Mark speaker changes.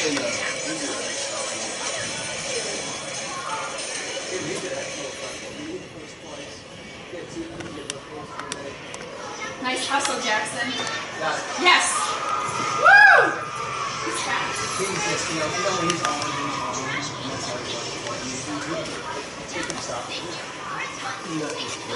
Speaker 1: Nice hustle, Jackson.
Speaker 2: Got it.
Speaker 1: Yes! Woo! He's fast.
Speaker 2: He's just, he's on, and that's how he can stop.